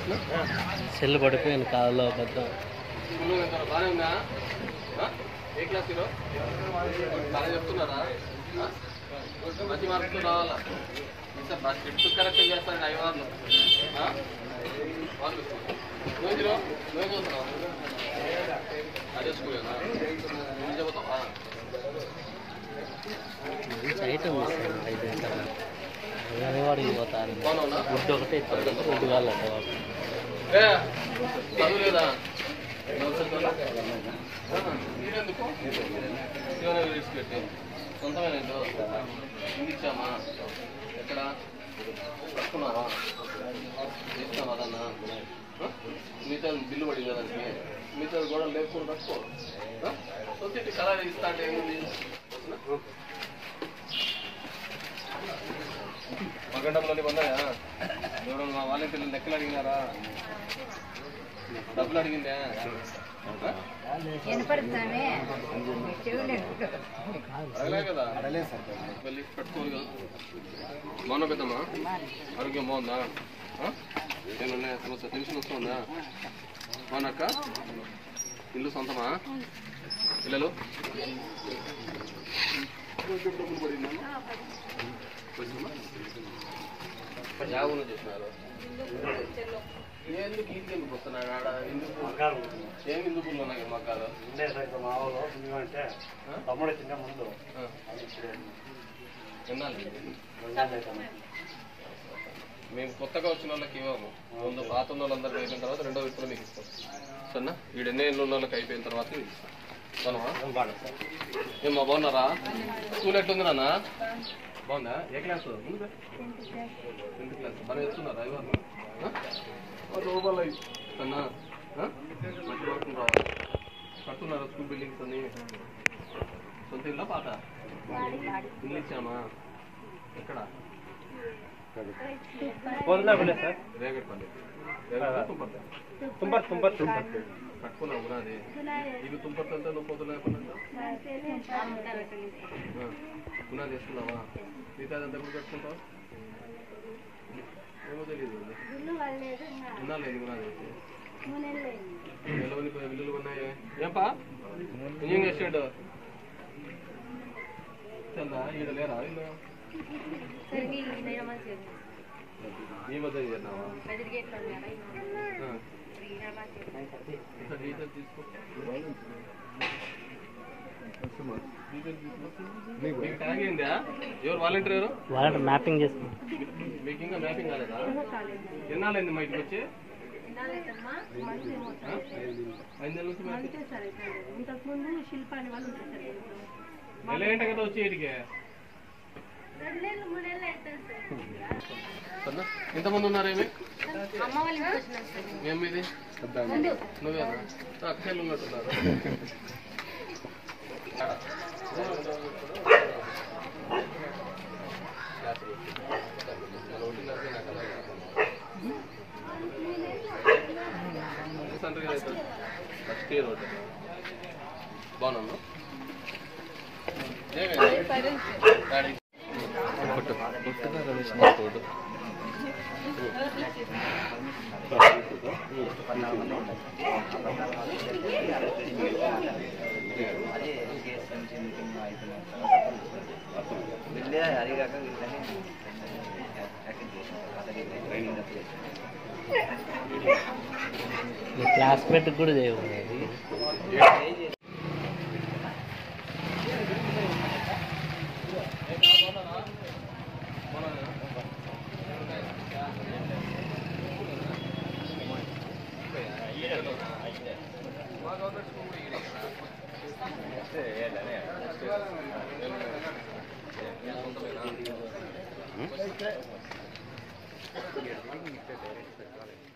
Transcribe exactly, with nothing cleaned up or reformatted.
Cell పడిపోయింది కాళ్ళలో పెద్ద బాగానే ఉందా? ఏ క్లాస్ హీరో బాగా చెప్తున్నారా? మంచి మార్కులు రావాలా? స్ట్రిక్ట్ కరెక్ట్ చేస్తారండి ఐవార్లు. వాళ్ళు నువ్వు హీరో నువ్వు చదువుతున్నావు అదే స్కూలేనా? నువ్వు చదువుతావా? వాడికి పోతారు గుడ్డు ఒకటే గుడ్డు కాళ్ళంట చదువు లేదా? మీరెందుకు పెట్టి సొంతమైన ఇచ్చామా? ఎక్కడ కట్టుకున్నావా? ఇస్తామా అదన్నా? మిగతా బిల్లు పడింది దానికి మిగతా గోడలు లేకుండా కట్టుకో. సొసైటీ కలర్ ఇస్తా అంటే ఏముంది? మగండంలోనే పొందాయా? ఎవరు మా వాలంటీర్లు లెక్కలు అడిగినారా? డబ్బులు అడిగిందే? అడగలే కదా? వెళ్ళి కట్టుకోరు కదా? బాగున్నా పెద్దమ్మా? ఆరోగ్యం బాగుందా? ఏమన్నా సమస్య టెన్షన్ వస్తుందా? బాగున్నాక ఇల్లు సొంతమా? పిల్లలు డబ్బులు పడిందా? యాగులు చేసినారు. ఎందుకు ఇంటికి ఎందుకు వస్తున్నాడు ఆడ? ఎందుకు ఏం ఎందుకు ఉన్నాయి మగ్గాలు? తమ్ముడు చిన్న ముందు మేము కొత్తగా వచ్చిన వాళ్ళకి ఇవ్వము. ముందు పాత ఉన్న వాళ్ళందరికీ అయిపోయిన తర్వాత రెండో విప్పులు మీకు ఇస్తాం. సరేనా? వీడు ఎన్ని ఏళ్ళు ఉన్న వాళ్ళకి అయిపోయిన తర్వాత బాగున్నావా? ఏమో బాగున్నారా? స్కూల్ ఎట్లుంది నాన్న? బాగుందా? ఏ క్లాసు? Tenth class. బాగా చేస్తున్నారా ఇవాళ? రూపాయలు అన్నా మంచి వర్క్ రావాలి. కడుతున్నారా స్కూల్ బిల్డింగ్స్ అన్ని? సొంత ఇల్లా పాత ఇల్లు ఇచ్చామా? ఎక్కడ? రేగట్పల్లి. తుంపర్ తుంపర్ కట్టుకున్నావు కూడా అది. ఇవి తుంపర్తంతా నువ్వు పొద్దున గుణాలు వేసుకున్నావా? మిగతా అదంతా కూడా కట్టుకుంటావు? ఏమో తెలియదు. గుణాలు లేదు గుణాలు వేసి నిలవని బిల్లులు ఉన్నాయి. ఏంపా ఇంజన్ చేసాడు చల్లా ఈడ లేరా ఇల్లు? ఈ మధ్య చేసినావా? డీటెయిల్ తీసుకో. మీకు ట్యాగ్ అయిందా? ఎవరు వాలంటీర్ ఎవరు? వాలంటీర్ మ్యాపింగ్ చేస్తుంది. మీకు ఇంకా మ్యాపింగ్ కాలేదా? ఎన్నాళ్ళైంది మా ఇంటికి వచ్చి? ఐదు నెలల నుంచి నెల ఏంట కదా వచ్చి వీటికి? ఎంతమంది ఉన్నారేమి? మేము ఇది నువ్వేనా? అక్షలు ఉన్నట్టున్నారు. ఫస్ట్ ఇయర్ ఒకటి బాగున్నా పుట్టుగా రమేష్ తోడు క్లాస్మేట్ కూడా చేయకూడదు. Hmm?